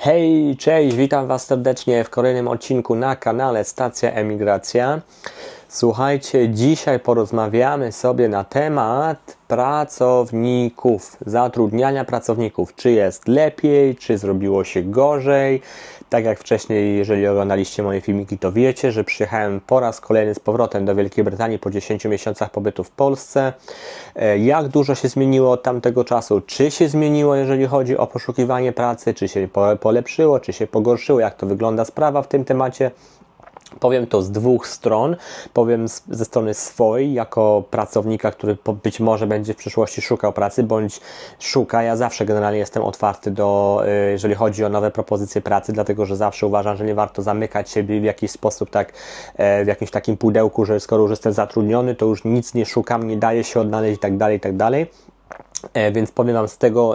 Hej, cześć, witam Was serdecznie w kolejnym odcinku na kanale Stacja Emigracja. Słuchajcie, dzisiaj porozmawiamy sobie na temat pracowników, zatrudniania pracowników. Czy jest lepiej, czy zrobiło się gorzej? Tak jak wcześniej, jeżeli oglądaliście moje filmiki, to wiecie, że przyjechałem po raz kolejny z powrotem do Wielkiej Brytanii po 10 miesiącach pobytu w Polsce. Jak dużo się zmieniło od tamtego czasu? Czy się zmieniło, jeżeli chodzi o poszukiwanie pracy? Czy się polepszyło, czy się pogorszyło? Jak to wygląda sprawa w tym temacie? Powiem to z dwóch stron. Powiem ze strony swojej, jako pracownika, który być może będzie w przyszłości szukał pracy, bądź szuka. Ja zawsze generalnie jestem otwarty jeżeli chodzi o nowe propozycje pracy, dlatego że zawsze uważam, że nie warto zamykać siebie w jakiś sposób tak, w jakimś takim pudełku, że skoro już jestem zatrudniony, to już nic nie szukam, nie daje się odnaleźć i tak dalej, i tak dalej. Więc powiem Wam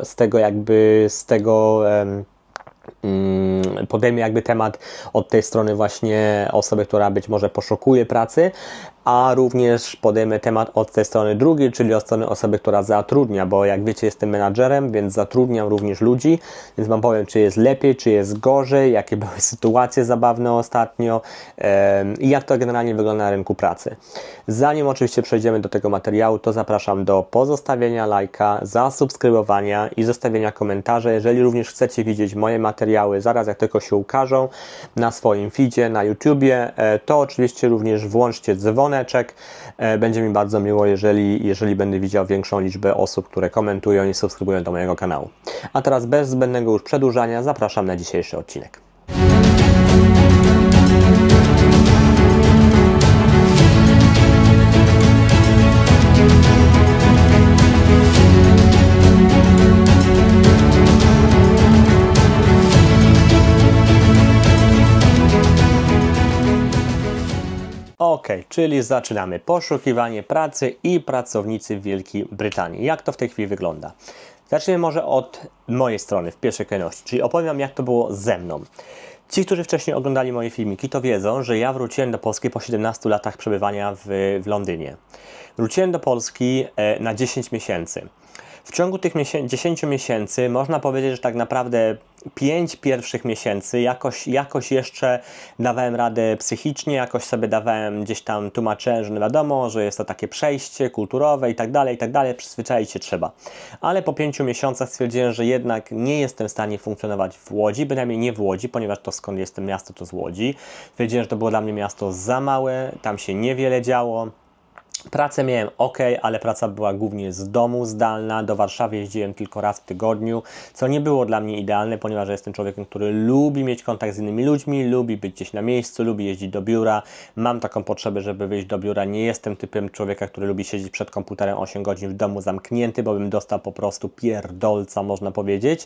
podejmę jakby temat od tej strony właśnie osoby, która być może poszukuje pracy, a również podejmę temat od tej strony drugiej, czyli od strony osoby, która zatrudnia, bo jak wiecie, jestem menadżerem, więc zatrudniam również ludzi, więc Wam powiem, czy jest lepiej, czy jest gorzej, jakie były sytuacje zabawne ostatnio i jak to generalnie wygląda na rynku pracy. Zanim oczywiście przejdziemy do tego materiału, to zapraszam do pozostawienia lajka, zasubskrybowania i zostawienia komentarza. Jeżeli również chcecie widzieć moje materiały zaraz jak tylko się ukażą na swoim feedzie, na YouTubie, to oczywiście również włączcie dzwoneczek. Będzie mi bardzo miło, jeżeli będę widział większą liczbę osób, które komentują i subskrybują do mojego kanału. A teraz bez zbędnego już przedłużania zapraszam na dzisiejszy odcinek. Ok, czyli zaczynamy. Poszukiwanie pracy i pracownicy w Wielkiej Brytanii. Jak to w tej chwili wygląda? Zacznijmy może od mojej strony w pierwszej kolejności, czyli opowiem Wam, jak to było ze mną. Ci, którzy wcześniej oglądali moje filmiki, to wiedzą, że ja wróciłem do Polski po 17 latach przebywania w Londynie. Wróciłem do Polski na 10 miesięcy. W ciągu tych 10 miesięcy można powiedzieć, że tak naprawdę 5 pierwszych miesięcy jakoś jeszcze dawałem radę psychicznie, jakoś sobie dawałem gdzieś tam tłumaczyłem, że wiadomo, że jest to takie przejście kulturowe i tak dalej, przyzwyczaić się trzeba. Ale po 5 miesiącach stwierdziłem, że jednak nie jestem w stanie funkcjonować w Łodzi, bynajmniej nie w Łodzi, ponieważ to skąd jestem miasto, to z Łodzi. Stwierdziłem, że to było dla mnie miasto za małe, tam się niewiele działo. Pracę miałem ok, ale praca była głównie z domu, zdalna. Do Warszawy jeździłem tylko raz w tygodniu, co nie było dla mnie idealne, ponieważ jestem człowiekiem, który lubi mieć kontakt z innymi ludźmi, lubi być gdzieś na miejscu, lubi jeździć do biura. Mam taką potrzebę, żeby wyjść do biura. Nie jestem typem człowieka, który lubi siedzieć przed komputerem 8 godzin w domu zamknięty, bo bym dostał po prostu pierdolca, można powiedzieć.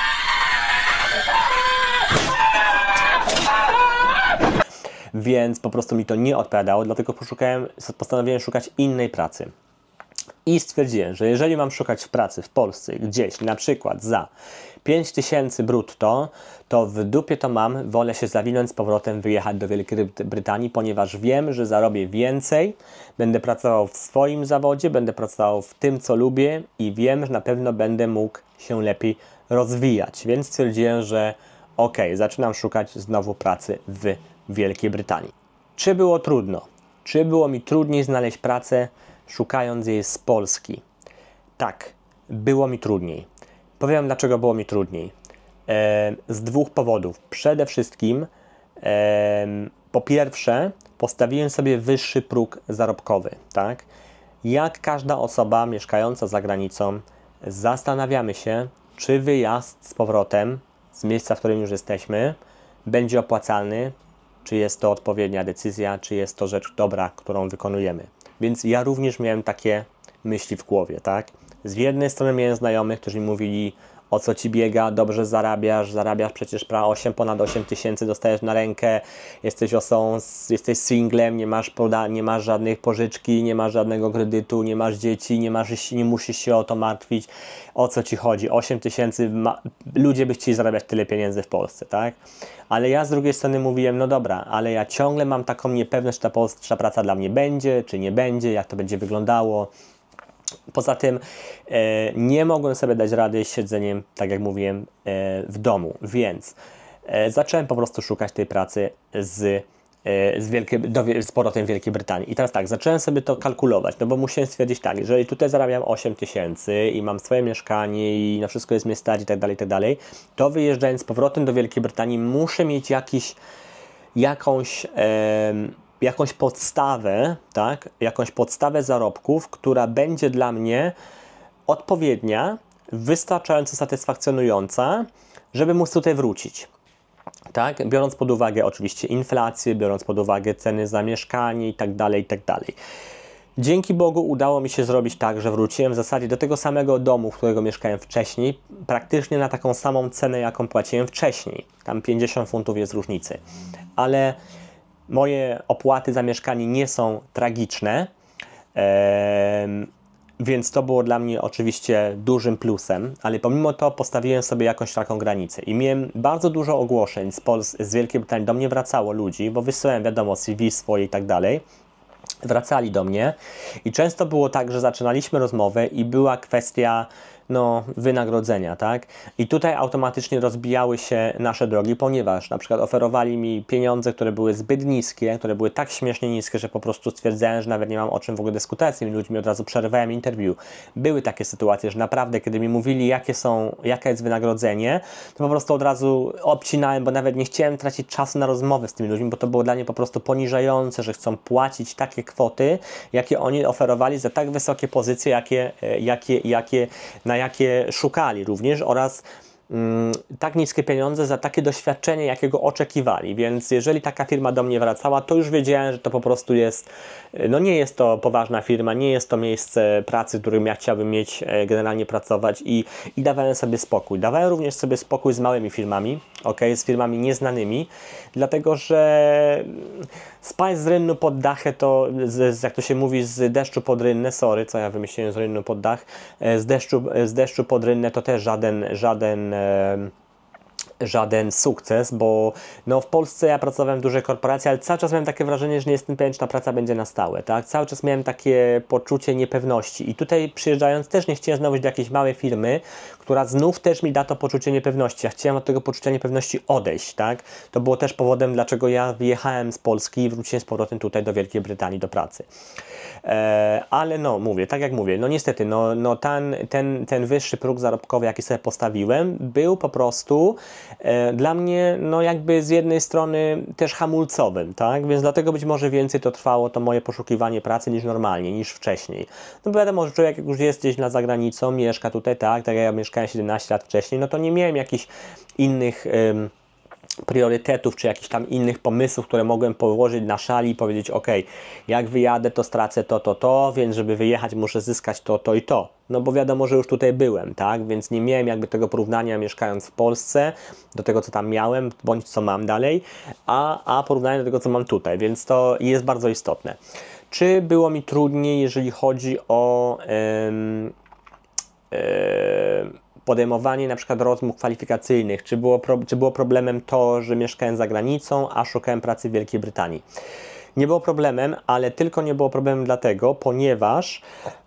Więc po prostu mi to nie odpowiadało, dlatego postanowiłem szukać innej pracy. I stwierdziłem, że jeżeli mam szukać pracy w Polsce gdzieś, na przykład za 5000 brutto, to w dupie to mam, wolę się zawinąć z powrotem, wyjechać do Wielkiej Brytanii, ponieważ wiem, że zarobię więcej, będę pracował w swoim zawodzie, będę pracował w tym, co lubię i wiem, że na pewno będę mógł się lepiej rozwijać. Więc stwierdziłem, że ok, zaczynam szukać znowu pracy w Wielkiej Brytanii. Czy było trudno? Czy było mi trudniej znaleźć pracę, szukając jej z Polski? Tak, było mi trudniej. Powiem, dlaczego było mi trudniej. Z dwóch powodów. Przede wszystkim, po pierwsze, postawiłem sobie wyższy próg zarobkowy. Tak? Jak każda osoba mieszkająca za granicą, zastanawiamy się, czy wyjazd z powrotem z miejsca, w którym już jesteśmy, będzie opłacalny, czy jest to odpowiednia decyzja, czy jest to rzecz dobra, którą wykonujemy. Więc ja również miałem takie myśli w głowie, tak? Z jednej strony miałem znajomych, którzy mi mówili, o co ci biega, dobrze zarabiasz przecież ponad 8 tysięcy dostajesz na rękę, jesteś singlem, nie masz żadnych pożyczki, nie masz żadnego kredytu, nie masz dzieci, nie musisz się o to martwić. O co ci chodzi? 8 tysięcy, ludzie by chcieli zarabiać tyle pieniędzy w Polsce, tak? Ale ja z drugiej strony mówiłem, no dobra, ale ja ciągle mam taką niepewność, czy ta praca dla mnie będzie, czy nie będzie, jak to będzie wyglądało. Poza tym nie mogłem sobie dać rady z siedzeniem, tak jak mówiłem, w domu, więc zacząłem po prostu szukać tej pracy z powrotem Wielkiej Brytanii. I teraz tak, zacząłem sobie to kalkulować, no bo musiałem stwierdzić tak, jeżeli tutaj zarabiam 8 tysięcy i mam swoje mieszkanie i na wszystko jest mnie stać i tak dalej, to wyjeżdżając z powrotem do Wielkiej Brytanii muszę mieć jakąś podstawę, tak? Jakąś podstawę zarobków, która będzie dla mnie odpowiednia, wystarczająco satysfakcjonująca, żeby móc tutaj wrócić. Tak? Biorąc pod uwagę oczywiście inflację, biorąc pod uwagę ceny za mieszkanie i tak dalej. Dzięki Bogu udało mi się zrobić tak, że wróciłem w zasadzie do tego samego domu, w którego mieszkałem wcześniej, praktycznie na taką samą cenę, jaką płaciłem wcześniej. Tam 50 funtów jest różnicy. Ale moje opłaty za mieszkanie nie są tragiczne, więc to było dla mnie oczywiście dużym plusem, ale pomimo to postawiłem sobie jakąś taką granicę i miałem bardzo dużo ogłoszeń z Wielkiej Brytanii, do mnie wracało ludzi, bo wysyłałem wiadomo CV swoje i tak dalej, wracali do mnie i często było tak, że zaczynaliśmy rozmowę i była kwestia wynagrodzenia, tak? I tutaj automatycznie rozbijały się nasze drogi, ponieważ na przykład oferowali mi pieniądze, które były zbyt niskie, które były tak śmiesznie niskie, że po prostu stwierdzałem, że nawet nie mam o czym w ogóle dyskutować z tymi ludźmi, od razu przerwałem interview. Były takie sytuacje, że naprawdę, kiedy mi mówili, jakie jest wynagrodzenie, to po prostu od razu obcinałem, bo nawet nie chciałem tracić czasu na rozmowę z tymi ludźmi, bo to było dla mnie po prostu poniżające, że chcą płacić takie kwoty, jakie oni oferowali za tak wysokie pozycje, na jakie szukali również, oraz tak niskie pieniądze za takie doświadczenie, jakiego oczekiwali. Więc jeżeli taka firma do mnie wracała, to już wiedziałem, że to po prostu jest, nie jest to poważna firma, nie jest to miejsce pracy, w którym ja chciałbym mieć, generalnie pracować i dawałem sobie spokój. Dawałem również sobie spokój z małymi firmami, z firmami nieznanymi, dlatego że spać z rynnu pod dachę to, jak to się mówi, z deszczu pod rynnę, sorry, co ja wymyśliłem z rynnu pod dach, z deszczu pod rynnę to też żaden sukces, bo w Polsce ja pracowałem w dużej korporacji, ale cały czas miałem takie wrażenie, że nie jestem pewien, czy ta praca będzie na stałe, tak? Cały czas miałem takie poczucie niepewności i tutaj przyjeżdżając też nie chciałem znowu do jakiejś małej firmy, która znów też mi da to poczucie niepewności. Ja chciałem od tego poczucia niepewności odejść, tak? To było też powodem, dlaczego ja wyjechałem z Polski i wróciłem z powrotem tutaj do Wielkiej Brytanii do pracy. Ale mówię, tak jak mówię, niestety, ten wyższy próg zarobkowy, jaki sobie postawiłem, był po prostu dla mnie, jakby z jednej strony też hamulcowym, tak? Więc dlatego być może więcej to trwało, to moje poszukiwanie pracy niż normalnie, niż wcześniej. Bo wiadomo, że człowiek jak już jest gdzieś za granicą, mieszka tutaj, tak jak ja mieszkałem 17 lat wcześniej, to nie miałem jakichś innych priorytetów, czy jakichś tam innych pomysłów, które mogłem położyć na szali i powiedzieć, jak wyjadę, to stracę to, więc żeby wyjechać, muszę zyskać to i to. Bo wiadomo, że już tutaj byłem, tak? Więc nie miałem jakby tego porównania mieszkając w Polsce do tego, co tam miałem, bądź co mam dalej, a porównania do tego, co mam tutaj, więc to jest bardzo istotne. Czy było mi trudniej, jeżeli chodzi o podejmowanie na przykład rozmów kwalifikacyjnych, czy było problemem to, że mieszkałem za granicą, a szukałem pracy w Wielkiej Brytanii? Nie było problemem, ale tylko nie było problemem dlatego, ponieważ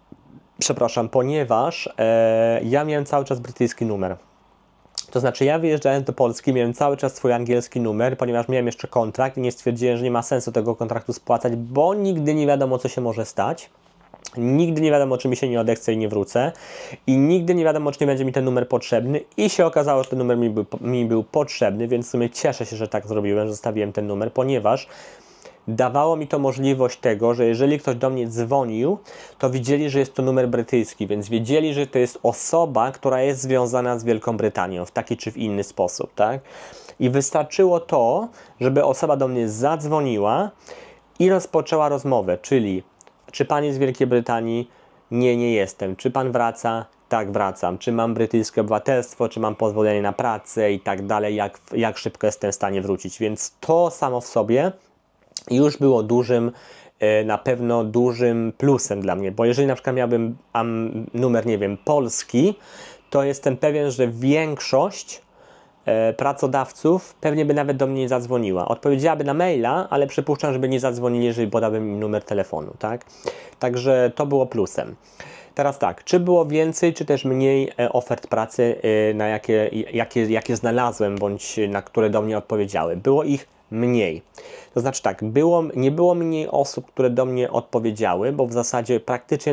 ja miałem cały czas brytyjski numer. To znaczy ja wyjeżdżając do Polski miałem cały czas swój angielski numer, ponieważ miałem jeszcze kontrakt i nie stwierdziłem, że nie ma sensu tego kontraktu spłacać, bo nigdy nie wiadomo, co się może stać. Nigdy nie wiadomo, czy mi się nie odechce i nie wrócę i nigdy nie wiadomo, czy nie będzie mi ten numer potrzebny i się okazało, że ten numer mi był potrzebny, więc w sumie cieszę się, że tak zrobiłem, że zostawiłem ten numer, ponieważ dawało mi to możliwość tego, że jeżeli ktoś do mnie dzwonił, to widzieli, że jest to numer brytyjski, więc wiedzieli, że to jest osoba, która jest związana z Wielką Brytanią w taki czy w inny sposób, tak? I wystarczyło to, żeby osoba do mnie zadzwoniła i rozpoczęła rozmowę, czyli czy pan jest z Wielkiej Brytanii? Nie, nie jestem. Czy pan wraca? Tak, wracam. Czy mam brytyjskie obywatelstwo? Czy mam pozwolenie na pracę? I tak dalej. Jak szybko jestem w stanie wrócić? Więc to samo w sobie już było na pewno dużym plusem dla mnie. Bo jeżeli na przykład miałbym numer, nie wiem, polski, to jestem pewien, że większość pracodawców pewnie by nawet do mnie nie zadzwoniła. Odpowiedziałaby na maila, ale przypuszczam, żeby nie zadzwonili, jeżeli podałbym im numer telefonu, tak? Także to było plusem. Teraz tak, czy było więcej, czy też mniej ofert pracy, na jakie znalazłem, bądź na które do mnie odpowiedziały? Było ich mniej. To znaczy tak, nie było mniej osób, które do mnie odpowiedziały, bo w zasadzie praktycznie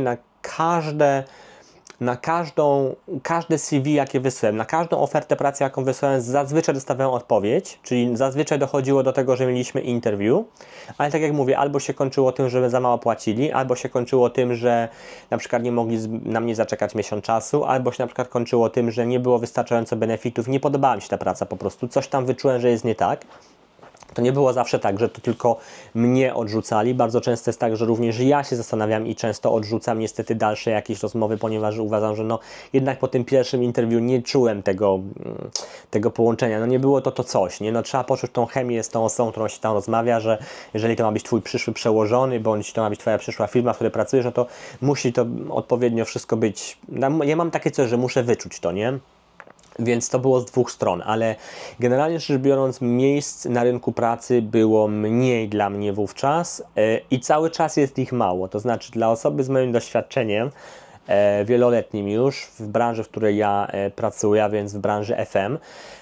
każde CV, jakie wysłałem, na każdą ofertę pracy, jaką wysłałem, zazwyczaj dostawałem odpowiedź, czyli zazwyczaj dochodziło do tego, że mieliśmy interview, ale tak jak mówię, albo się kończyło tym, że za mało płacili, albo się kończyło tym, że na przykład nie mogli na mnie zaczekać miesiąc czasu, albo się na przykład kończyło tym, że nie było wystarczająco benefitów, nie podobała mi się ta praca po prostu, coś tam wyczułem, że jest nie tak. To nie było zawsze tak, że to tylko mnie odrzucali. Bardzo często jest tak, że również ja się zastanawiam i często odrzucam niestety dalsze jakieś rozmowy, ponieważ uważam, że no jednak po tym pierwszym interwiu nie czułem tego połączenia. No nie było to coś, nie? No trzeba poczuć tą chemię z tą osobą, którą się tam rozmawia, że jeżeli to ma być Twój przyszły przełożony, bądź to ma być Twoja przyszła firma, w której pracujesz, no to musi to odpowiednio wszystko być. Ja mam takie coś, że muszę wyczuć to, nie? Więc to było z dwóch stron, ale generalnie rzecz biorąc, miejsc na rynku pracy było mniej dla mnie wówczas i cały czas jest ich mało. To znaczy dla osoby z moim doświadczeniem wieloletnim już w branży, w której ja pracuję, a więc w branży FM,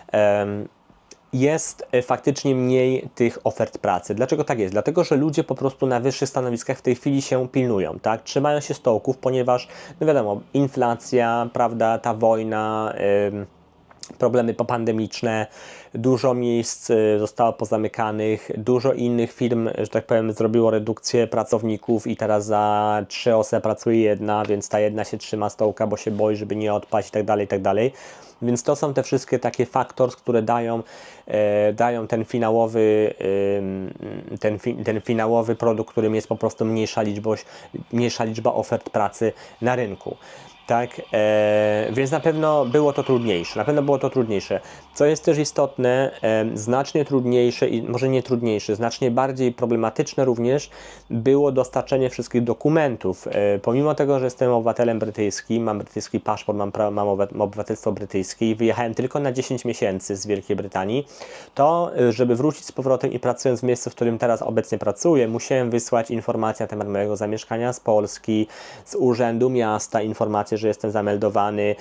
jest faktycznie mniej tych ofert pracy. Dlaczego tak jest? Dlatego, że ludzie po prostu na wyższych stanowiskach w tej chwili się pilnują, tak? Trzymają się stołków, ponieważ, no wiadomo, inflacja, prawda, ta wojna, problemy popandemiczne, dużo miejsc zostało pozamykanych, dużo innych firm, że tak powiem, zrobiło redukcję pracowników i teraz za 3 osoby pracuje jedna, więc ta jedna się trzyma stołka, bo się boi, żeby nie odpaść i tak dalej, i tak dalej. Więc to są te wszystkie takie factors, które dają ten finałowy produkt, którym jest po prostu mniejsza liczba ofert pracy na rynku. Tak, więc na pewno było to trudniejsze. Co jest też istotne, znacznie trudniejsze i może nie trudniejsze, znacznie bardziej problematyczne również było dostarczenie wszystkich dokumentów. Pomimo tego, że jestem obywatelem brytyjskim, mam brytyjski paszport, mam obywatelstwo brytyjskie i wyjechałem tylko na 10 miesięcy z Wielkiej Brytanii, to żeby wrócić z powrotem i pracując w miejscu, w którym teraz obecnie pracuję, musiałem wysłać informacje na temat mojego zamieszkania z Polski, z Urzędu Miasta, informacje, że jestem zameldowany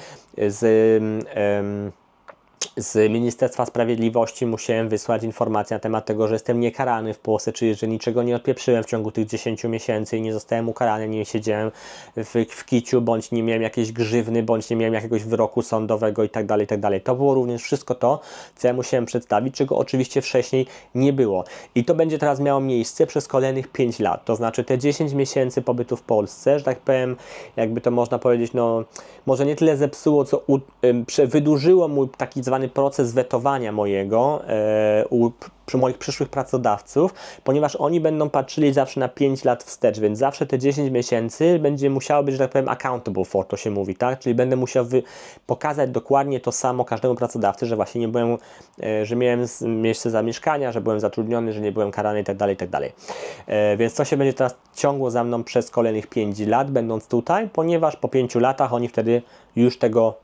z Ministerstwa Sprawiedliwości, musiałem wysłać informacje na temat tego, że jestem niekarany w Polsce, czyli że niczego nie odpieprzyłem w ciągu tych 10 miesięcy i nie zostałem ukarany, nie siedziałem w kiciu, bądź nie miałem jakiejś grzywny, bądź nie miałem jakiegoś wyroku sądowego i tak dalej, i tak dalej. To było również wszystko to, co ja musiałem przedstawić, czego oczywiście wcześniej nie było. I to będzie teraz miało miejsce przez kolejnych 5 lat. To znaczy te 10 miesięcy pobytu w Polsce, że tak powiem, jakby to można powiedzieć, no może nie tyle zepsuło, co wydłużyło mój taki zwany proces wetowania mojego przy moich przyszłych pracodawców, ponieważ oni będą patrzyli zawsze na 5 lat wstecz, więc zawsze te 10 miesięcy będzie musiało być, że tak powiem, accountable for, to się mówi, tak? Czyli będę musiał pokazać dokładnie to samo każdemu pracodawcy, że właśnie nie byłem, że miałem miejsce zamieszkania, że byłem zatrudniony, że nie byłem karany i tak dalej, i tak dalej. Więc to się będzie teraz ciągło za mną przez kolejnych 5 lat, będąc tutaj, ponieważ po 5 latach oni wtedy już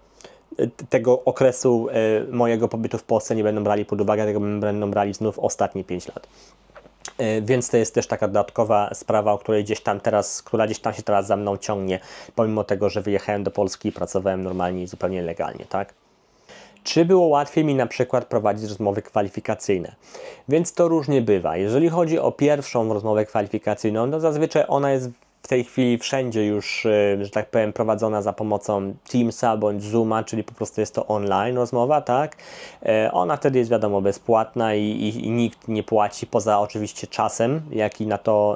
tego okresu mojego pobytu w Polsce nie będą brali pod uwagę, tego będą brali znów ostatnie 5 lat. Więc to jest też taka dodatkowa sprawa, która gdzieś tam się teraz za mną ciągnie, pomimo tego, że wyjechałem do Polski i pracowałem normalnie i zupełnie legalnie, tak? Czy było łatwiej mi na przykład prowadzić rozmowy kwalifikacyjne? Więc to różnie bywa. Jeżeli chodzi o pierwszą rozmowę kwalifikacyjną, no zazwyczaj ona jest w tej chwili wszędzie już, że tak powiem, prowadzona za pomocą Teamsa bądź Zooma, czyli po prostu jest to online rozmowa, tak? Ona wtedy jest, wiadomo, bezpłatna i nikt nie płaci, poza oczywiście czasem, jaki na to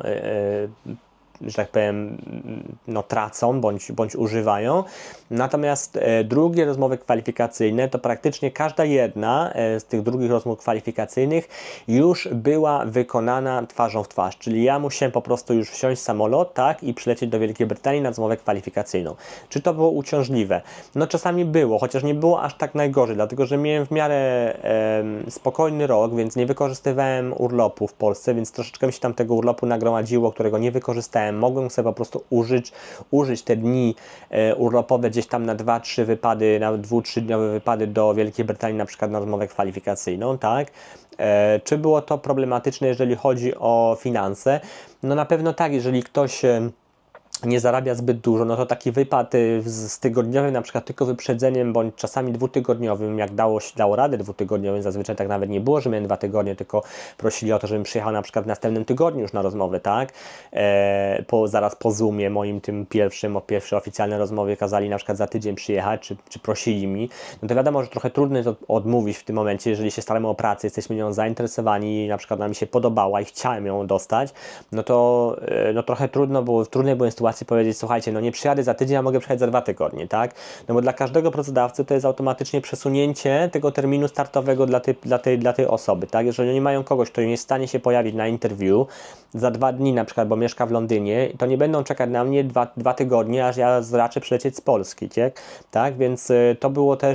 że tak powiem, no, tracą bądź używają. Natomiast drugie rozmowy kwalifikacyjne, to praktycznie każda jedna z tych drugich rozmów kwalifikacyjnych już była wykonana twarzą w twarz, czyli ja musiałem po prostu już wsiąść w samolot, tak, i przylecieć do Wielkiej Brytanii na rozmowę kwalifikacyjną. Czy to było uciążliwe? No czasami było, chociaż nie było aż tak najgorzej, dlatego że miałem w miarę spokojny rok, więc nie wykorzystywałem urlopu w Polsce, więc troszeczkę mi się tam tego urlopu nagromadziło, którego nie wykorzystałem. Mogłem sobie po prostu użyć te dni urlopowe gdzieś tam na 2-3 wypady, na 2-3-dniowe wypady do Wielkiej Brytanii, na przykład na rozmowę kwalifikacyjną, tak? Czy było to problematyczne, jeżeli chodzi o finanse? No na pewno tak, jeżeli ktoś nie zarabia zbyt dużo, no to taki wypad z tygodniowym na przykład tylko wyprzedzeniem, bądź czasami dwutygodniowym, jak dało radę dwutygodniowym, zazwyczaj tak nawet nie było, że miałem 2 tygodnie, tylko prosili o to, żebym przyjechał na przykład w następnym tygodniu już na rozmowę, tak? Zaraz po Zoomie moim tym pierwszej oficjalnej rozmowie kazali na przykład za tydzień przyjechać, czy prosili mi, no to wiadomo, że trochę trudno jest odmówić w tym momencie, jeżeli się staramy o pracę, jesteśmy nią zainteresowani, na przykład ona mi się podobała i chciałem ją dostać, no to trochę trudno było, w trudnej byłem sytuacji powiedzieć, słuchajcie, no nie przyjadę za tydzień, a mogę przyjechać za 2 tygodnie, tak? No bo dla każdego pracodawcy to jest automatycznie przesunięcie tego terminu startowego dla tej osoby, tak? Jeżeli oni mają kogoś, kto nie jest w stanie się pojawić na interview za 2 dni na przykład, bo mieszka w Londynie, to nie będą czekać na mnie 2 tygodnie, aż ja raczę przylecieć z Polski, tak? Więc to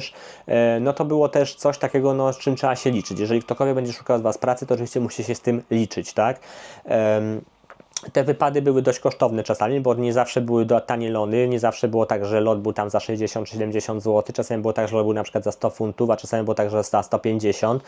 było też coś takiego, no, z czym trzeba się liczyć. Jeżeli ktokolwiek będzie szukał z Was pracy, to oczywiście musi się z tym liczyć, tak? Te wypady były dość kosztowne czasami, bo nie zawsze były tanie lony, nie zawsze było tak, że lot był tam za 60 czy 70 zł, czasami było tak, że lot był na przykład za 100 funtów, a czasami było tak, że za 150.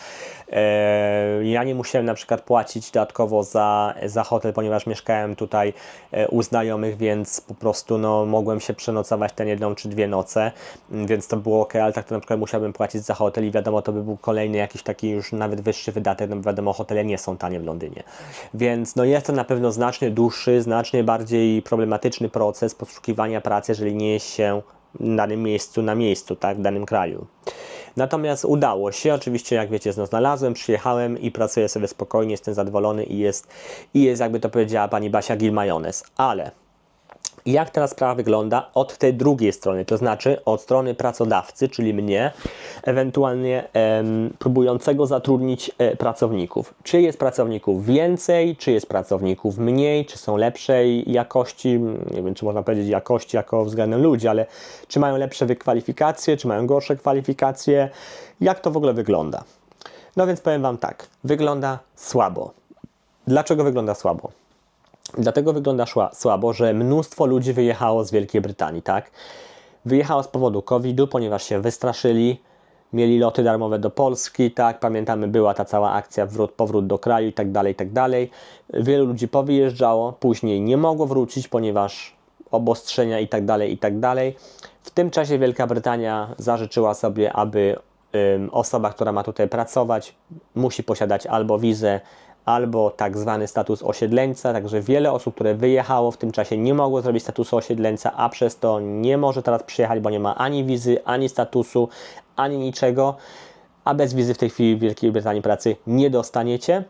Ja nie musiałem na przykład płacić dodatkowo za hotel, ponieważ mieszkałem tutaj u znajomych, więc po prostu no, mogłem się przenocować tę 1 czy 2 noce, więc to było ok, ale tak to na przykład musiałbym płacić za hotel i wiadomo, to by był kolejny jakiś taki już nawet wyższy wydatek, no bo wiadomo, hotele nie są tanie w Londynie. Więc no jest to na pewno znacznie dłuższy, znacznie bardziej problematyczny proces poszukiwania pracy, jeżeli nie jest się w danym miejscu, tak, w danym kraju. Natomiast udało się, oczywiście jak wiecie, znalazłem, przyjechałem i pracuję sobie spokojnie, jestem zadowolony i jest jakby to powiedziała pani Basia Gil-Majonez, ale jak teraz sprawa wygląda od tej drugiej strony, to znaczy od strony pracodawcy, czyli mnie, ewentualnie próbującego zatrudnić pracowników. Czy jest pracowników więcej, czy jest pracowników mniej, czy są lepszej jakości, nie wiem, czy można powiedzieć jakości jako względem ludzi, ale czy mają lepsze wykwalifikacje, czy mają gorsze kwalifikacje, jak to w ogóle wygląda? No więc powiem Wam tak, wygląda słabo. Dlaczego wygląda słabo? Dlatego wygląda słabo, że mnóstwo ludzi wyjechało z Wielkiej Brytanii, tak? Wyjechało z powodu COVID-u, ponieważ się wystraszyli, mieli loty darmowe do Polski, tak? Pamiętamy, była ta cała akcja powrót do kraju i tak dalej, i tak dalej. Wielu ludzi powyjeżdżało, później nie mogło wrócić, ponieważ obostrzenia i tak dalej, i tak dalej. W tym czasie Wielka Brytania zażyczyła sobie, aby osoba, która ma tutaj pracować, musi posiadać albo wizę, albo tak zwany status osiedleńca, także wiele osób, które wyjechało w tym czasie, nie mogło zrobić statusu osiedleńca, a przez to nie może teraz przyjechać, bo nie ma ani wizy, ani statusu, ani niczego, a bez wizy w tej chwili w Wielkiej Brytanii pracy nie dostaniecie.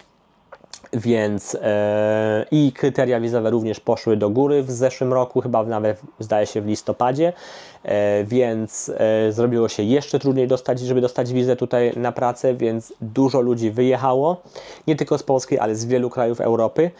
Więc i kryteria wizowe również poszły do góry w zeszłym roku, chyba nawet zdaje się w listopadzie, więc zrobiło się jeszcze trudniej żeby dostać wizę tutaj na pracę, więc dużo ludzi wyjechało, nie tylko z Polski, ale z wielu krajów Europy,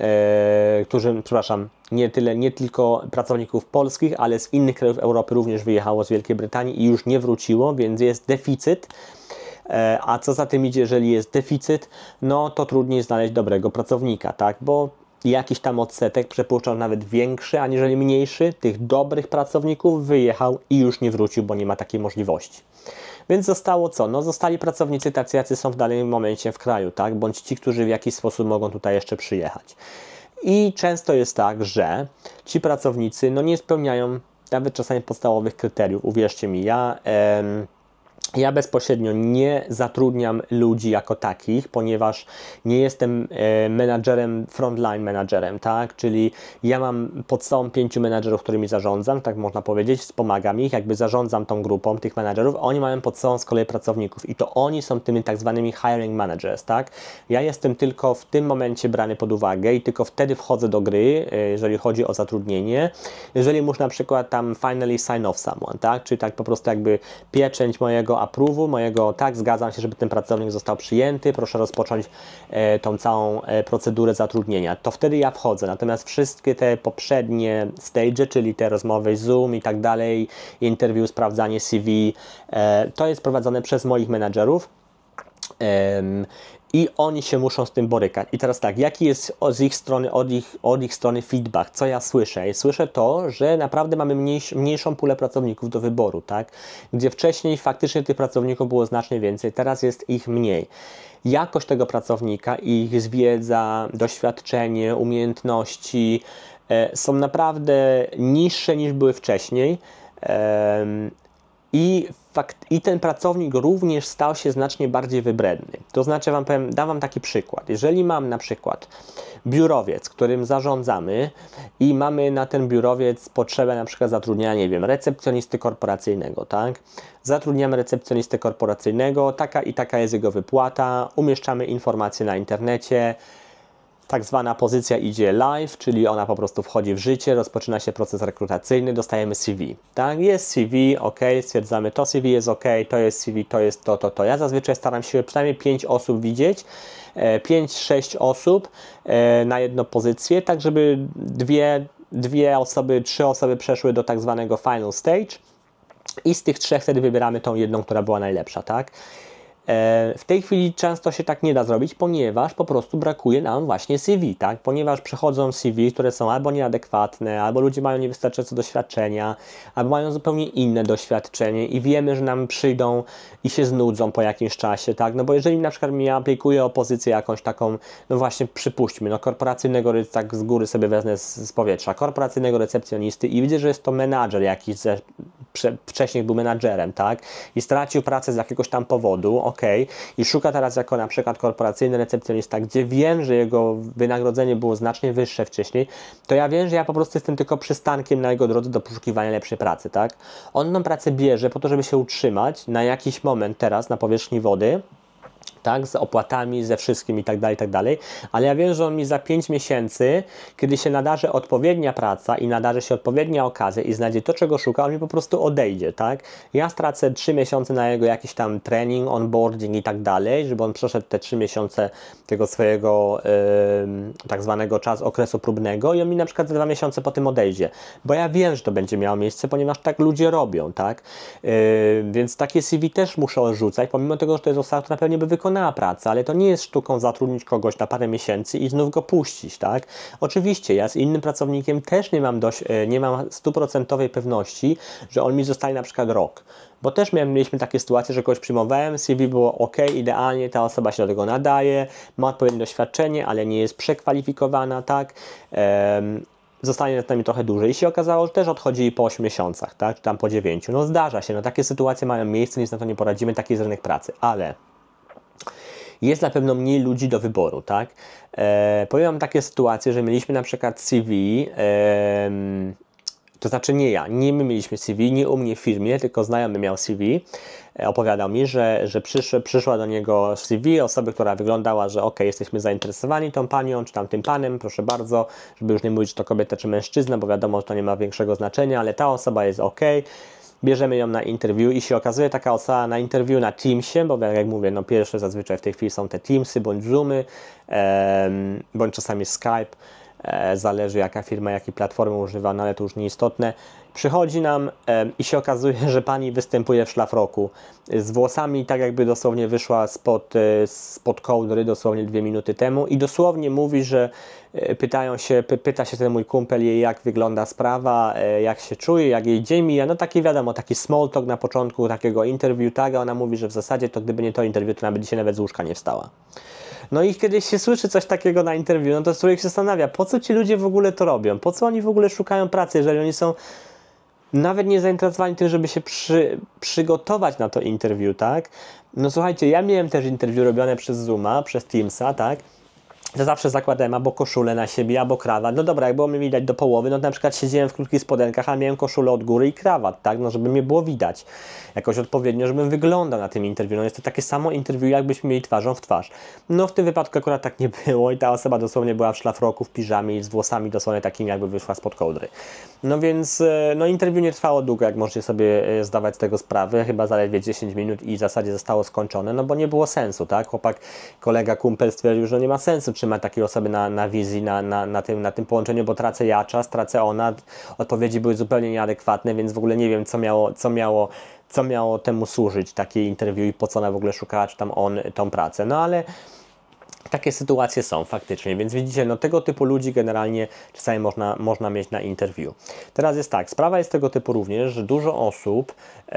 nie tylko pracowników polskich, ale z innych krajów Europy również wyjechało z Wielkiej Brytanii i już nie wróciło, więc jest deficyt. A co za tym idzie, jeżeli jest deficyt, no to trudniej znaleźć dobrego pracownika, tak? Bo jakiś tam odsetek, przypuszczam nawet większy, aniżeli mniejszy, tych dobrych pracowników wyjechał i już nie wrócił, bo nie ma takiej możliwości. Więc zostało co? No zostali pracownicy tacy, jacy są w danym momencie w kraju, tak? Bądź ci, którzy w jakiś sposób mogą tutaj jeszcze przyjechać. I często jest tak, że ci pracownicy no nie spełniają nawet czasami podstawowych kryteriów. Uwierzcie mi, ja bezpośrednio nie zatrudniam ludzi jako takich, ponieważ nie jestem menadżerem, frontline menadżerem, tak? Czyli ja mam pod sobą 5 menadżerów, którymi zarządzam, tak można powiedzieć, wspomagam ich, jakby zarządzam tą grupą tych menadżerów, oni mają pod sobą z kolei pracowników i to oni są tymi tak zwanymi hiring managers, tak? Ja jestem tylko w tym momencie brany pod uwagę i tylko wtedy wchodzę do gry, jeżeli chodzi o zatrudnienie, jeżeli muszę na przykład tam finally sign off someone, tak? Czyli tak po prostu jakby pieczęć mojego approve'u, tak, zgadzam się, żeby ten pracownik został przyjęty, proszę rozpocząć tą całą procedurę zatrudnienia. To wtedy ja wchodzę, natomiast wszystkie te poprzednie stage, czyli te rozmowy Zoom i tak dalej, interview, sprawdzanie CV, to jest prowadzone przez moich menadżerów. I oni się muszą z tym borykać. I teraz tak, jaki jest z ich strony, od ich strony feedback? Co ja słyszę? Słyszę to, że naprawdę mamy mniejszą pulę pracowników do wyboru, tak? Gdzie wcześniej faktycznie tych pracowników było znacznie więcej, teraz jest ich mniej. Jakość tego pracownika, ich wiedza, doświadczenie, umiejętności, są naprawdę niższe niż były wcześniej. I ten pracownik również stał się znacznie bardziej wybredny. To znaczy, dam Wam taki przykład. Jeżeli mam na przykład biurowiec, którym zarządzamy i mamy na ten biurowiec potrzebę na przykład zatrudniania, nie wiem, recepcjonisty korporacyjnego, tak? Zatrudniamy recepcjonistę korporacyjnego, taka i taka jest jego wypłata, umieszczamy informacje na internecie, tak zwana pozycja idzie live, czyli ona po prostu wchodzi w życie, rozpoczyna się proces rekrutacyjny, dostajemy CV. Tak? Jest CV, ok, stwierdzamy, to CV jest ok, to jest CV, to jest to. Ja zazwyczaj staram się przynajmniej 5 osób widzieć, 5-6 osób na jedną pozycję, tak żeby dwie osoby, 3 osoby przeszły do tak zwanego final stage i z tych 3 wtedy wybieramy tą jedną, która była najlepsza, tak? W tej chwili często się tak nie da zrobić, ponieważ po prostu brakuje nam właśnie CV, tak? Ponieważ przychodzą CV, które są albo nieadekwatne, albo ludzie mają niewystarczające doświadczenia, albo mają zupełnie inne doświadczenie i wiemy, że nam przyjdą i się znudzą po jakimś czasie, tak? No bo jeżeli na przykład ja aplikuję o pozycję jakąś taką, no właśnie przypuśćmy, no korporacyjnego, tak z góry sobie wezmę z powietrza, korporacyjnego recepcjonisty i widzę, że jest to menadżer jakiś, wcześniej był menadżerem, tak? I stracił pracę z jakiegoś tam powodu, ok, i szuka teraz jako na przykład korporacyjny recepcjonista, gdzie wiem, że jego wynagrodzenie było znacznie wyższe wcześniej, to ja wiem, że ja po prostu jestem tylko przystankiem na jego drodze do poszukiwania lepszej pracy, tak? On tą pracę bierze po to, żeby się utrzymać na jakiś moment teraz na powierzchni wody, tak, z opłatami, ze wszystkim i tak dalej, ale ja wiem, że on mi za 5 miesięcy, kiedy się nadarzy odpowiednia praca i nadarzy się odpowiednia okazja i znajdzie to, czego szuka, on mi po prostu odejdzie, tak. Ja stracę 3 miesiące na jego jakiś tam training, onboarding i tak dalej, żeby on przeszedł te 3 miesiące tego swojego tak zwanego okresu próbnego i on mi na przykład za 2 miesiące po tym odejdzie, bo ja wiem, że to będzie miało miejsce, ponieważ tak ludzie robią, tak. Więc takie CV też muszę odrzucać, pomimo tego, że to jest osoba, która pewnie by wykonała pracę, ale to nie jest sztuką zatrudnić kogoś na parę miesięcy i znów go puścić, tak? Oczywiście ja z innym pracownikiem też nie mam 100% pewności, że on mi zostanie na przykład rok. Bo też mieliśmy takie sytuacje, że kogoś przyjmowałem, CV było ok, idealnie, ta osoba się do tego nadaje, ma odpowiednie doświadczenie, ale nie jest przekwalifikowana, tak? Zostanie z nami trochę dłużej i się okazało, że też odchodzi po 8 miesiącach, tak? Czy tam po 9. No zdarza się, no takie sytuacje mają miejsce, nic na to nie poradzimy, taki jest rynek pracy, ale jest na pewno mniej ludzi do wyboru, tak? Powiem Wam takie sytuacje, że mieliśmy na przykład CV, to znaczy nie ja, nie my mieliśmy CV, nie u mnie w firmie, tylko znajomy miał CV. Opowiadał mi, że przyszła do niego CV osoby, która wyglądała, że ok, jesteśmy zainteresowani tą panią, czy tam tym panem, proszę bardzo, żeby już nie mówić, czy to kobieta, czy mężczyzna, bo wiadomo, że to nie ma większego znaczenia, ale ta osoba jest ok. Bierzemy ją na interview i się okazuje taka osoba na interview na Teamsie, bo jak mówię, no pierwsze zazwyczaj w tej chwili są te Teamsy bądź Zoomy, bądź czasami Skype, zależy jaka firma, jakiej platformy używa, no ale to już nieistotne. Przychodzi nam i się okazuje, że pani występuje w szlafroku z włosami, tak jakby dosłownie wyszła spod kołdry dosłownie 2 minuty temu i dosłownie mówi, że pyta się ten mój kumpel jej, jak wygląda sprawa, jak się czuje, jak jej dzień mija, no taki wiadomo, taki small talk na początku takiego interview, tak, a ona mówi, że w zasadzie to gdyby nie to interview, to nawet dzisiaj nawet z łóżka nie wstała. No i kiedy się słyszy coś takiego na interview, no to człowiek się zastanawia, po co ci ludzie w ogóle to robią, po co oni w ogóle szukają pracy, jeżeli oni są nawet nie zainteresowani tym, żeby się przygotować na to interview, tak? No słuchajcie, ja miałem też interview robione przez Zooma, przez Teamsa, tak? To zawsze zakładałem albo koszulę na siebie, albo krawat. No dobra, jak było mnie widać do połowy, no na przykład siedziałem w krótkich spodenkach, a miałem koszulę od góry i krawat, tak? No żeby mnie było widać jakoś odpowiednio, żebym wyglądał na tym interwiu. No jest to takie samo interwiu, jakbyśmy mieli twarzą w twarz. No w tym wypadku akurat tak nie było i ta osoba dosłownie była w szlafroku, w piżamie i z włosami dosłownie takimi, jakby wyszła spod kołdry. No więc, no interwiu nie trwało długo, jak możecie sobie zdawać z tego sprawę, chyba zaledwie 10 minut i w zasadzie zostało skończone, no bo nie było sensu, tak? Kolega kumpel stwierdził, że nie ma sensu trzymać takiej osoby na wizji, na tym połączeniu, bo tracę ja czas, tracę ona, odpowiedzi były zupełnie nieadekwatne, więc w ogóle nie wiem, co miało temu służyć, takie interview i po co ona w ogóle szukała, czy tam on, tą pracę. No ale Takie sytuacje są faktycznie, więc widzicie, no tego typu ludzi generalnie czasami można mieć na interview. Teraz jest tak, sprawa jest tego typu również, że dużo osób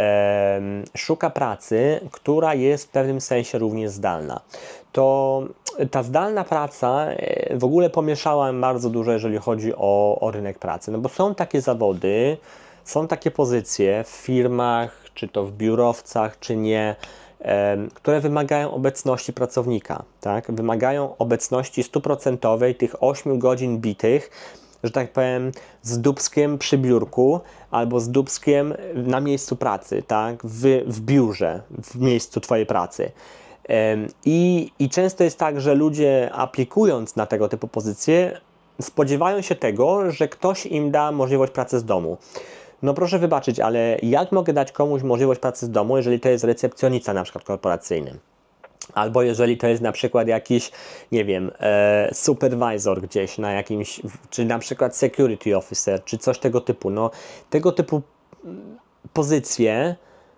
szuka pracy, która jest w pewnym sensie również zdalna. To ta zdalna praca w ogóle pomieszała bardzo dużo, jeżeli chodzi o rynek pracy, no bo są takie zawody, są takie pozycje w firmach, czy to w biurowcach, czy nie, które wymagają obecności pracownika, tak? Wymagają obecności 100% tych 8 godzin bitych, że tak powiem, z dupskiem przy biurku albo z dupskiem na miejscu pracy, tak? W biurze, w miejscu Twojej pracy. I często jest tak, że ludzie aplikując na tego typu pozycje spodziewają się tego, że ktoś im da możliwość pracy z domu. No proszę wybaczyć, ale jak mogę dać komuś możliwość pracy z domu, jeżeli to jest recepcjonista na przykład korporacyjny? Albo jeżeli to jest na przykład jakiś, nie wiem, supervisor gdzieś na jakimś, czy na przykład security officer, czy coś tego typu. No tego typu pozycje,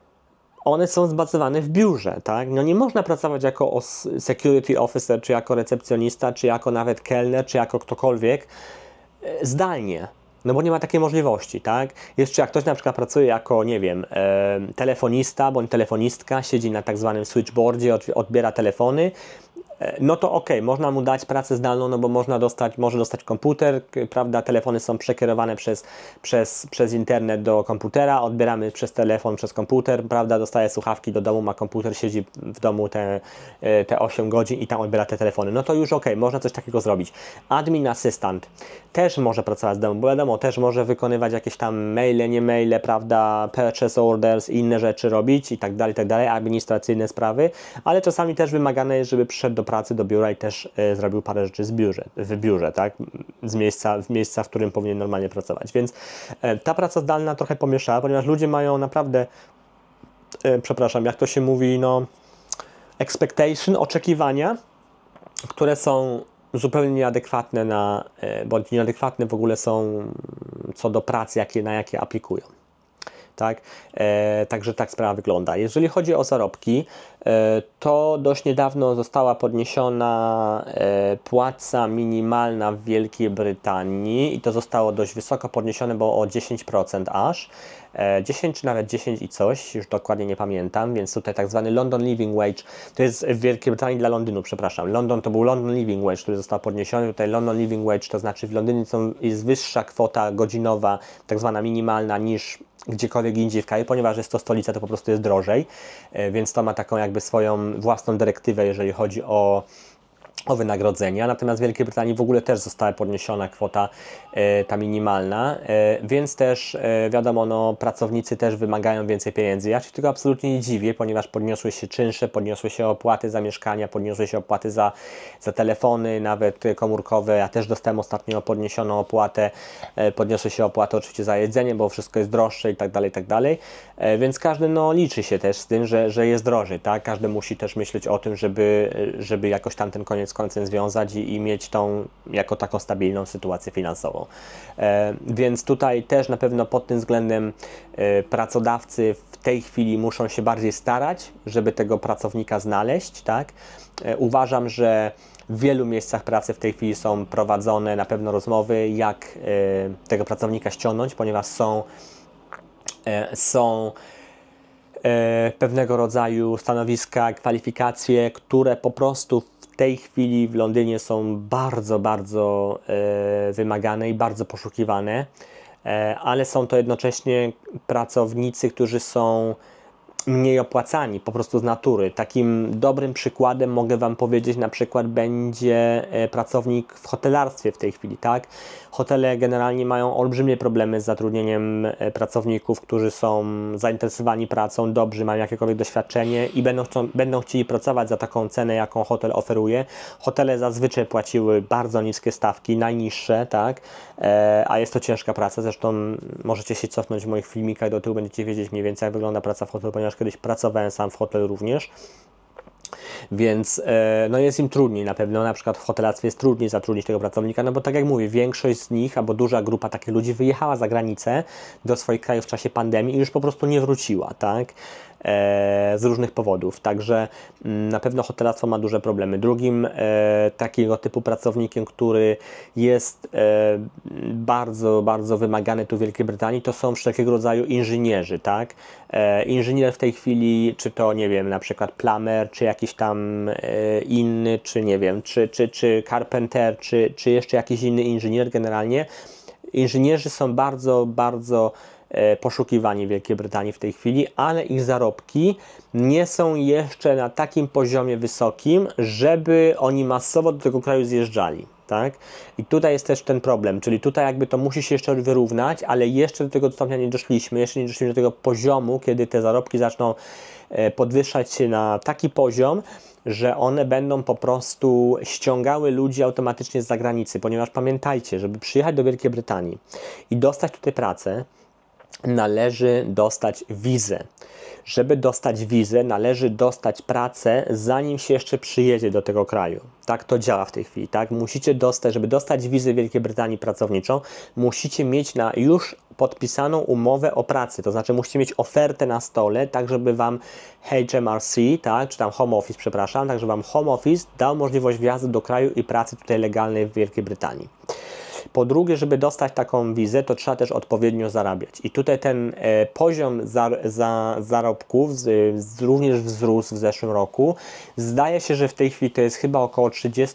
one są zbazowane w biurze, tak? No nie można pracować jako security officer, czy jako recepcjonista, czy jako nawet kelner, czy jako ktokolwiek zdalnie. No bo nie ma takiej możliwości, tak? Jeszcze jak ktoś na przykład pracuje jako, nie wiem, telefonista bądź telefonistka, siedzi na tak zwanym switchboardzie, odbiera telefony, no to okej, można mu dać pracę zdalną, no bo może dostać komputer, prawda, telefony są przekierowane przez internet do komputera, odbieramy przez telefon, przez komputer, prawda, dostaje słuchawki do domu, ma komputer, siedzi w domu te 8 godzin i tam odbiera te telefony, no to już okej, można coś takiego zrobić. Admin assistant też może pracować z domu, bo wiadomo, też może wykonywać jakieś tam maile, nie maile, prawda, purchase orders, inne rzeczy robić i tak dalej, administracyjne sprawy, ale czasami też wymagane jest, żeby przyszedł do pracy, do biura i też zrobił parę rzeczy w biurze, tak? W miejsca, w którym powinien normalnie pracować. Więc ta praca zdalna trochę pomieszała, ponieważ ludzie mają naprawdę, przepraszam, jak to się mówi, no expectation, oczekiwania, które są zupełnie nieadekwatne bądź nieadekwatne w ogóle są co do pracy, na jakie aplikują. Tak? Także tak sprawa wygląda. Jeżeli chodzi o zarobki, to dość niedawno została podniesiona płaca minimalna w Wielkiej Brytanii i to zostało dość wysoko podniesione, bo o 10% aż. 10 czy nawet 10 i coś, już dokładnie nie pamiętam, więc tutaj tak zwany London Living Wage, to jest w Wielkiej Brytanii dla Londynu, przepraszam. London to był London Living Wage, który został podniesiony. Tutaj London Living Wage to znaczy w Londynie jest wyższa kwota godzinowa, tak zwana minimalna, niż gdziekolwiek indziej w kraju, ponieważ jest to stolica, to po prostu jest drożej, więc to ma taką jakby swoją własną dyrektywę, jeżeli chodzi o wynagrodzenia, natomiast w Wielkiej Brytanii w ogóle też została podniesiona kwota ta minimalna, więc też wiadomo, no, pracownicy też wymagają więcej pieniędzy. Ja się tego absolutnie nie dziwię, ponieważ podniosły się czynsze, podniosły się opłaty za mieszkania, podniosły się opłaty za telefony, nawet komórkowe. Ja też dostałem ostatnio podniesioną opłatę, podniosły się opłaty oczywiście za jedzenie, bo wszystko jest droższe i tak dalej, więc każdy no, liczy się też z tym, że jest drożej, tak? Każdy musi też myśleć o tym, żeby jakoś tam ten koniec końcem związać i mieć tą jako taką stabilną sytuację finansową. Więc tutaj też na pewno pod tym względem pracodawcy w tej chwili muszą się bardziej starać, żeby tego pracownika znaleźć, tak? Uważam, że w wielu miejscach pracy w tej chwili są prowadzone na pewno rozmowy, jak tego pracownika ściągnąć, ponieważ są pewnego rodzaju stanowiska, kwalifikacje, które po prostu w tej chwili w Londynie są bardzo, bardzo wymagane i bardzo poszukiwane, ale są to jednocześnie pracownicy, którzy są mniej opłacani po prostu z natury. Takim dobrym przykładem mogę Wam powiedzieć, na przykład będzie pracownik w hotelarstwie w tej chwili, tak? Hotele generalnie mają olbrzymie problemy z zatrudnieniem pracowników, którzy są zainteresowani pracą, dobrzy, mają jakiekolwiek doświadczenie i będą chcieli pracować za taką cenę, jaką hotel oferuje. Hotele zazwyczaj płaciły bardzo niskie stawki, najniższe, tak? A jest to ciężka praca, zresztą możecie się cofnąć w moich filmikach do tyłu, będziecie wiedzieć mniej więcej, jak wygląda praca w hotelu, ponieważ kiedyś pracowałem sam w hotelu również. Więc no jest im trudniej na pewno, na przykład w hotelarstwie jest trudniej zatrudnić tego pracownika, no bo tak jak mówię, większość z nich, albo duża grupa takich ludzi wyjechała za granicę do swoich krajów w czasie pandemii i już po prostu nie wróciła, tak? z różnych powodów. Także na pewno hotelarstwo ma duże problemy. Drugim takiego typu pracownikiem, który jest bardzo, bardzo wymagany tu w Wielkiej Brytanii, to są wszelkiego rodzaju inżynierzy, tak? Inżynier w tej chwili, czy to, nie wiem, na przykład plumber, czy jakiś tam inny, czy nie wiem, czy carpenter, czy jeszcze jakiś inny inżynier generalnie. Inżynierzy są bardzo, bardzo poszukiwani w Wielkiej Brytanii w tej chwili, ale ich zarobki nie są jeszcze na takim poziomie wysokim, żeby oni masowo do tego kraju zjeżdżali. Tak? I tutaj jest też ten problem, czyli tutaj jakby to musi się jeszcze wyrównać, ale jeszcze do tego stopnia nie doszliśmy, jeszcze nie doszliśmy do tego poziomu, kiedy te zarobki zaczną podwyższać się na taki poziom, że one będą po prostu ściągały ludzi automatycznie z zagranicy, ponieważ pamiętajcie, żeby przyjechać do Wielkiej Brytanii i dostać tutaj pracę, należy dostać wizę. Żeby dostać wizę, należy dostać pracę, zanim się jeszcze przyjedzie do tego kraju. Tak to działa w tej chwili, tak? Musicie dostać, żeby dostać wizę w Wielkiej Brytanii pracowniczą, musicie mieć na już podpisaną umowę o pracy, to znaczy musicie mieć ofertę na stole, tak żeby wam HMRC, tak, czy tam Home Office, przepraszam, tak żeby wam Home Office dał możliwość wjazdu do kraju i pracy tutaj legalnej w Wielkiej Brytanii. Po drugie, żeby dostać taką wizę, to trzeba też odpowiednio zarabiać. I tutaj ten poziom zarobków również wzrósł w zeszłym roku. Zdaje się, że w tej chwili to jest chyba około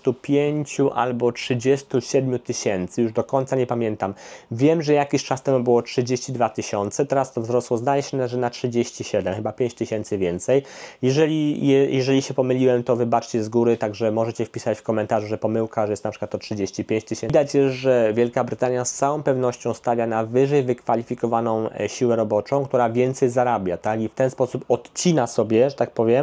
35 albo 37 tysięcy, już do końca nie pamiętam. Wiem, że jakiś czas temu było 32 tysiące, teraz to wzrosło, zdaje się, że na 37, chyba 5 tysięcy więcej. Jeżeli się pomyliłem, to wybaczcie z góry, także możecie wpisać w komentarzu, że pomyłka, że jest na przykład to 35 tysięcy. Widać, że Wielka Brytania z całą pewnością stawia na wyżej wykwalifikowaną siłę roboczą, która więcej zarabia, tak? I w ten sposób odcina sobie, że tak powiem,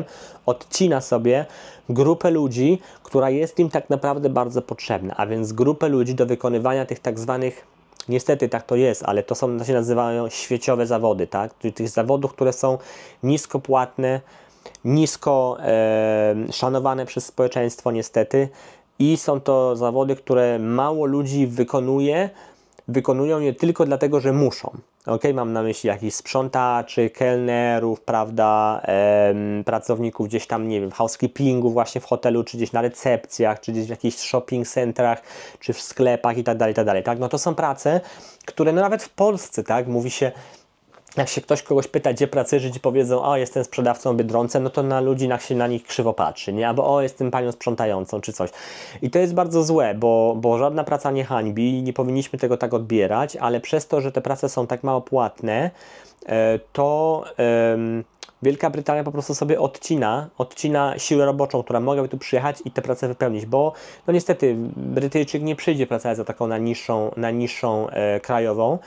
grupę ludzi, która jest im tak naprawdę bardzo potrzebna, a więc grupę ludzi do wykonywania tych tak zwanych, niestety tak to jest, ale to się nazywają świeciowe zawody, tak? Czyli tych zawodów, które są nisko płatne, nisko szanowane przez społeczeństwo niestety, i są to zawody, które mało ludzi wykonują je tylko dlatego, że muszą. Okay? Mam na myśli jakichś sprzątaczy, kelnerów, prawda, pracowników gdzieś tam, nie wiem, housekeepingu właśnie w hotelu, czy gdzieś na recepcjach, czy gdzieś w jakichś shopping centrach, czy w sklepach i tak dalej, tak? No to są prace, które no nawet w Polsce, tak, mówi się, jak się ktoś kogoś pyta, gdzie pracujesz, i ci powiedzą, o, jestem sprzedawcą w Biedronce, no to na ludzi się na nich krzywo patrzy, nie? Albo o, jestem panią sprzątającą, czy coś. I to jest bardzo złe, bo żadna praca nie hańbi i nie powinniśmy tego tak odbierać, ale przez to, że te prace są tak mało płatne, to Wielka Brytania po prostu sobie odcina siłę roboczą, która mogłaby tu przyjechać i tę pracę wypełnić, bo no niestety Brytyjczyk nie przyjdzie pracować za taką najniższą krajową,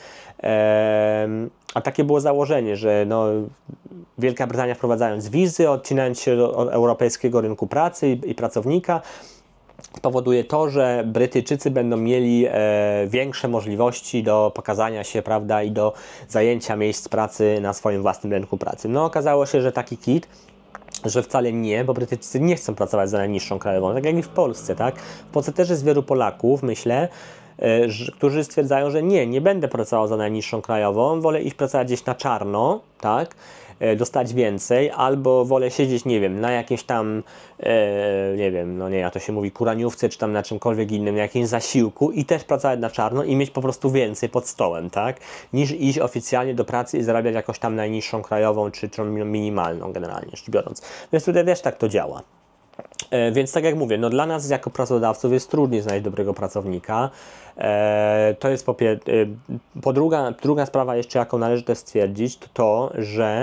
a takie było założenie, że no, Wielka Brytania wprowadzając wizy, odcinając się od europejskiego rynku pracy i pracownika, powoduje to, że Brytyjczycy będą mieli większe możliwości do pokazania się, prawda, i do zajęcia miejsc pracy na swoim własnym rynku pracy. No okazało się, że taki kit, że wcale nie, bo Brytyjczycy nie chcą pracować za najniższą krajową, tak jak i w Polsce, tak? W Polsce też jest wielu Polaków, myślę, którzy stwierdzają, że nie będę pracował za najniższą krajową, wolę iść pracować gdzieś na czarno, tak, dostać więcej, albo wolę siedzieć, nie wiem, na jakimś tam, nie wiem, no nie, jak to się mówi, kuraniówce, czy tam na czymkolwiek innym, na jakimś zasiłku i też pracować na czarno i mieć po prostu więcej pod stołem, tak, niż iść oficjalnie do pracy i zarabiać jakąś tam najniższą krajową, czy minimalną generalnie rzecz biorąc. Więc tutaj też tak to działa. Więc tak jak mówię, no dla nas jako pracodawców jest trudniej znaleźć dobrego pracownika. To jest druga sprawa jeszcze, jaką należy też stwierdzić, to że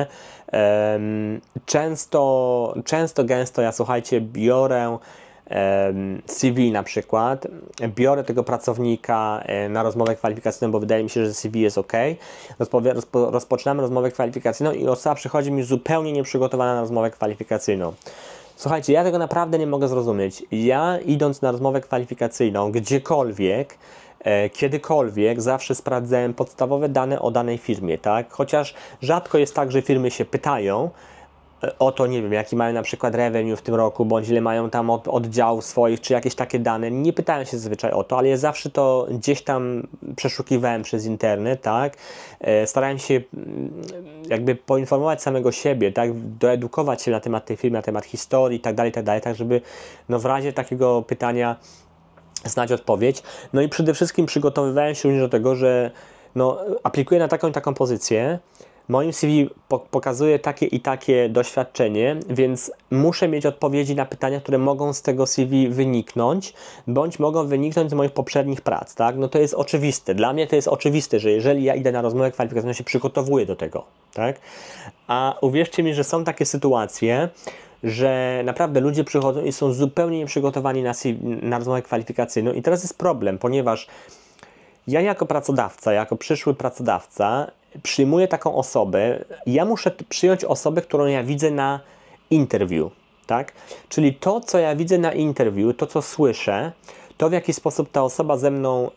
gęsto ja, słuchajcie, biorę CV na przykład, biorę tego pracownika na rozmowę kwalifikacyjną, bo wydaje mi się, że CV jest ok. Rozpoczynamy rozmowę kwalifikacyjną i osoba przychodzi mi zupełnie nieprzygotowana na rozmowę kwalifikacyjną. Słuchajcie, ja tego naprawdę nie mogę zrozumieć. Ja idąc na rozmowę kwalifikacyjną gdziekolwiek, kiedykolwiek, zawsze sprawdzałem podstawowe dane o danej firmie, tak? Chociaż rzadko jest tak, że firmy się pytają, o to, nie wiem, jaki mają na przykład revenue w tym roku, bądź ile mają tam oddziałów swoich, czy jakieś takie dane. Nie pytałem się zazwyczaj o to, ale ja zawsze to gdzieś tam przeszukiwałem przez internet, tak. Starałem się jakby poinformować samego siebie, tak, doedukować się na temat tej firmy, na temat historii i tak dalej, tak żeby no w razie takiego pytania znać odpowiedź. No i przede wszystkim przygotowywałem się również do tego, że no, aplikuję na taką i taką pozycję. Moim CV pokazuje takie i takie doświadczenie, więc muszę mieć odpowiedzi na pytania, które mogą z tego CV wyniknąć, bądź mogą wyniknąć z moich poprzednich prac, tak? No to jest oczywiste. Dla mnie to jest oczywiste, że jeżeli ja idę na rozmowę kwalifikacyjną, się przygotowuję do tego, tak? A uwierzcie mi, że są takie sytuacje, że naprawdę ludzie przychodzą i są zupełnie nieprzygotowani na rozmowę kwalifikacyjną i teraz jest problem, ponieważ ja jako pracodawca, jako przyszły pracodawca przyjmuję taką osobę, ja muszę przyjąć osobę, którą ja widzę na interview, tak? Czyli to, co ja widzę na interview, to, co słyszę, to w jaki sposób ta osoba ze mną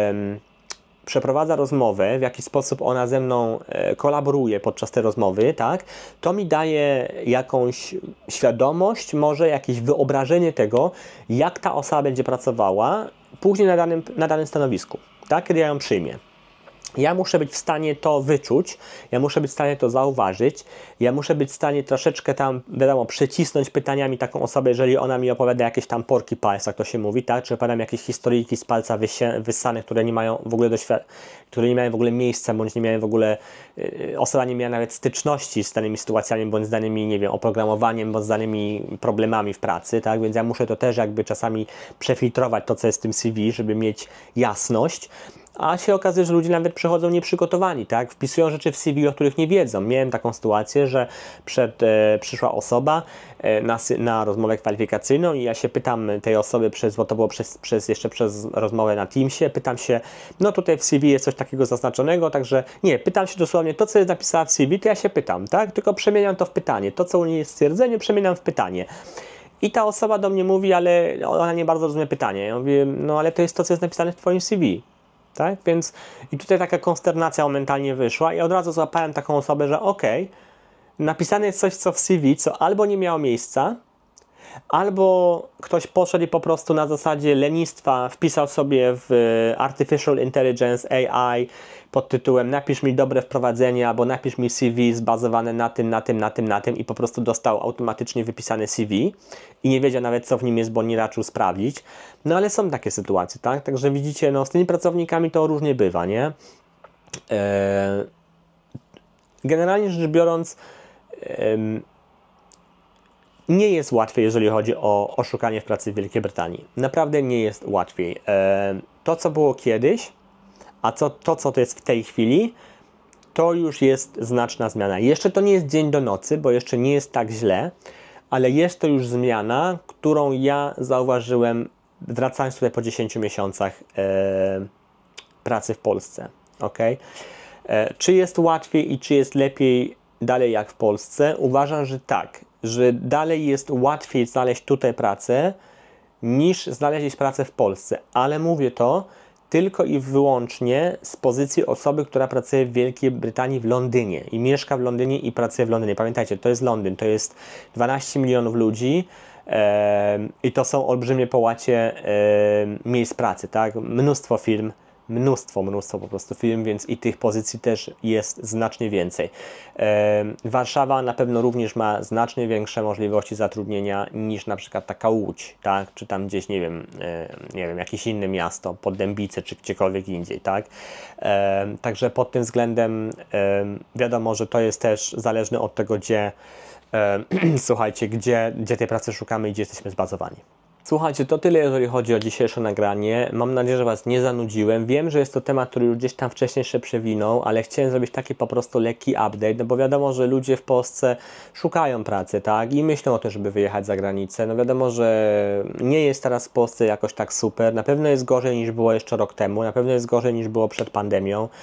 przeprowadza rozmowę, w jaki sposób ona ze mną kolaboruje podczas tej rozmowy, tak? To mi daje jakąś świadomość, może jakieś wyobrażenie tego, jak ta osoba będzie pracowała później na danym stanowisku, tak? Kiedy ja ją przyjmę. Ja muszę być w stanie to wyczuć, ja muszę być w stanie to zauważyć, ja muszę być w stanie troszeczkę tam, wiadomo, przycisnąć pytaniami taką osobę, jeżeli ona mi opowiada jakieś tam porki pies, jak to się mówi, tak? Czy opowiadam jakieś historyjki z palca wyssane, które nie mają w ogóle które nie mają w ogóle miejsca, bądź nie miałem w ogóle, osoba nie miała nawet styczności z danymi sytuacjami, bądź z danymi, nie wiem, oprogramowaniem, bądź z danymi problemami w pracy, tak? Więc ja muszę to też jakby czasami przefiltrować to, co jest w tym CV, żeby mieć jasność. A się okazuje, że ludzie nawet przychodzą nieprzygotowani, tak? Wpisują rzeczy w CV, o których nie wiedzą. Miałem taką sytuację, że przyszła osoba na rozmowę kwalifikacyjną i ja się pytam tej osoby, bo to było jeszcze przez rozmowę na Teamsie, pytam się, no tutaj w CV jest coś takiego zaznaczonego, także nie, pytam się dosłownie, to co jest napisane w CV, to ja się pytam, tak? Tylko przemieniam to w pytanie. To co u niej jest w stwierdzeniu, przemieniam w pytanie. I ta osoba do mnie mówi, ale ona nie bardzo rozumie pytanie. Ja mówię, no ale to jest to, co jest napisane w twoim CV. Tak? Więc i tutaj taka konsternacja momentalnie wyszła i od razu złapałem taką osobę, że okej, napisane jest coś, co w CV, co albo nie miało miejsca, albo ktoś poszedł i po prostu na zasadzie lenistwa wpisał sobie w Artificial Intelligence AI pod tytułem napisz mi dobre wprowadzenie, albo napisz mi CV zbazowane na tym i po prostu dostał automatycznie wypisane CV i nie wiedział nawet, co w nim jest, bo nie raczył sprawdzić. No ale są takie sytuacje, tak? Także widzicie, no z tymi pracownikami to różnie bywa, nie? Generalnie rzecz biorąc, nie jest łatwiej, jeżeli chodzi o szukanie w pracy w Wielkiej Brytanii. Naprawdę nie jest łatwiej. To, co było kiedyś, a to, co to jest w tej chwili, to już jest znaczna zmiana. Jeszcze to nie jest dzień do nocy, bo jeszcze nie jest tak źle, ale jest to już zmiana, którą ja zauważyłem, wracając tutaj po 10 miesiącach pracy w Polsce. Okay? Czy jest łatwiej i czy jest lepiej dalej jak w Polsce? Uważam, że tak, że dalej jest łatwiej znaleźć tutaj pracę niż znaleźć pracę w Polsce, ale mówię to tylko i wyłącznie z pozycji osoby, która pracuje w Wielkiej Brytanii w Londynie i mieszka w Londynie i pracuje w Londynie. Pamiętajcie, to jest Londyn, to jest 12 milionów ludzi i to są olbrzymie połacie miejsc pracy, tak? Mnóstwo firm, mnóstwo po prostu firm, więc i tych pozycji też jest znacznie więcej. Warszawa na pewno również ma znacznie większe możliwości zatrudnienia niż na przykład taka Łódź, tak? Czy tam gdzieś, nie wiem, jakieś inne miasto, Poddębice, czy gdziekolwiek indziej, tak? Także pod tym względem wiadomo, że to jest też zależne od tego, gdzie słuchajcie, gdzie tej pracy szukamy i gdzie jesteśmy zbazowani. Słuchajcie, to tyle, jeżeli chodzi o dzisiejsze nagranie. Mam nadzieję, że Was nie zanudziłem. Wiem, że jest to temat, który gdzieś tam wcześniej się przewinął, ale chciałem zrobić taki po prostu lekki update, no bo wiadomo, że ludzie w Polsce szukają pracy, tak? I myślą o tym, żeby wyjechać za granicę. No wiadomo, że nie jest teraz w Polsce jakoś tak super. Na pewno jest gorzej niż było jeszcze rok temu. Na pewno jest gorzej niż było przed pandemią.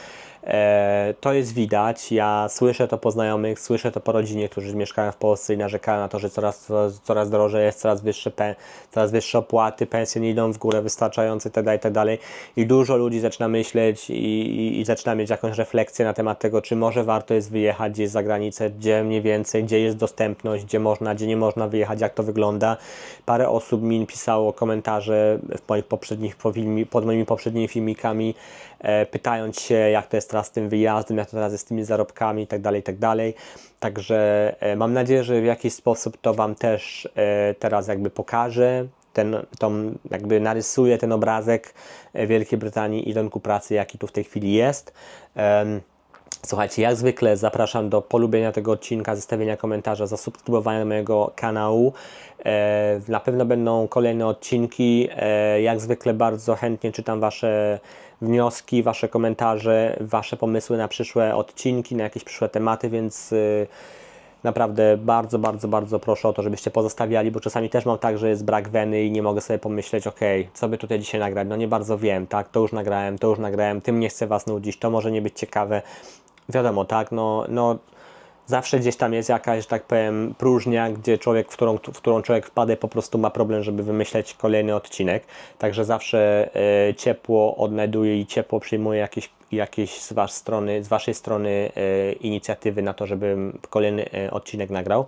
To jest widać, ja słyszę to po znajomych, słyszę to po rodzinie, którzy mieszkają w Polsce i narzekają na to, że coraz drożej jest, coraz wyższe opłaty, pensje nie idą w górę wystarczająco itd., itd. I dużo ludzi zaczyna myśleć i zaczyna mieć jakąś refleksję na temat tego, czy może warto jest wyjechać gdzieś za granicę, gdzie mniej więcej, gdzie jest dostępność, gdzie można, gdzie nie można wyjechać, jak to wygląda. Parę osób mi pisało komentarze pod moimi poprzednimi filmikami, pytając się, jak to jest teraz z tym wyjazdem, jak to teraz jest z tymi zarobkami itd., itd. Także mam nadzieję, że w jakiś sposób to Wam też teraz jakby pokażę, jakby narysuję ten obrazek Wielkiej Brytanii i rynku pracy, jaki tu w tej chwili jest. Słuchajcie, jak zwykle zapraszam do polubienia tego odcinka, zostawienia komentarza, zasubskrybowania mojego kanału. Na pewno będą kolejne odcinki. Jak zwykle bardzo chętnie czytam Wasze wnioski, Wasze komentarze, Wasze pomysły na przyszłe odcinki, na jakieś przyszłe tematy, więc naprawdę bardzo, bardzo, bardzo proszę o to, żebyście pozostawiali, bo czasami też mam tak, że jest brak weny i nie mogę sobie pomyśleć, ok, co by tutaj dzisiaj nagrać, no nie bardzo wiem, tak, to już nagrałem, tym nie chcę Was nudzić, to może nie być ciekawe. Wiadomo, tak, no zawsze gdzieś tam jest jakaś, że tak powiem, próżnia, gdzie człowiek, w którą człowiek wpada, po prostu ma problem, żeby wymyśleć kolejny odcinek. Także zawsze ciepło odnajduję i ciepło przyjmuję jakieś z Waszej strony inicjatywy na to, żebym kolejny odcinek nagrał.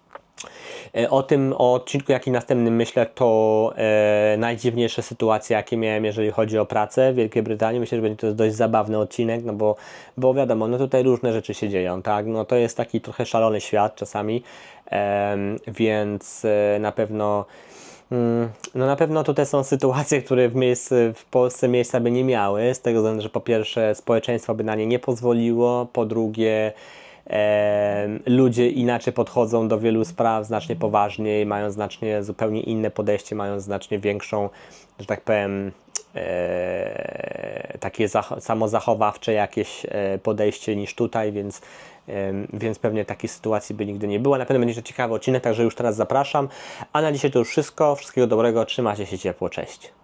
O odcinku, jaki następnym myślę, to najdziwniejsze sytuacje, jakie miałem, jeżeli chodzi o pracę w Wielkiej Brytanii. Myślę, że będzie to dość zabawny odcinek, no bo wiadomo, no tutaj różne rzeczy się dzieją, tak? No to jest taki trochę szalony świat czasami, więc na pewno tutaj są sytuacje, które w Polsce miejsca by nie miały, z tego względu, że po pierwsze społeczeństwo by na nie nie pozwoliło, po drugie ludzie inaczej podchodzą do wielu spraw, znacznie poważniej, mają znacznie zupełnie inne podejście, mają znacznie większą, że tak powiem, takie samozachowawcze jakieś podejście niż tutaj, więc pewnie takiej sytuacji by nigdy nie było. Na pewno będzie to ciekawy odcinek, także już teraz zapraszam. A na dzisiaj to już wszystko. Wszystkiego dobrego, trzymajcie się ciepło, cześć.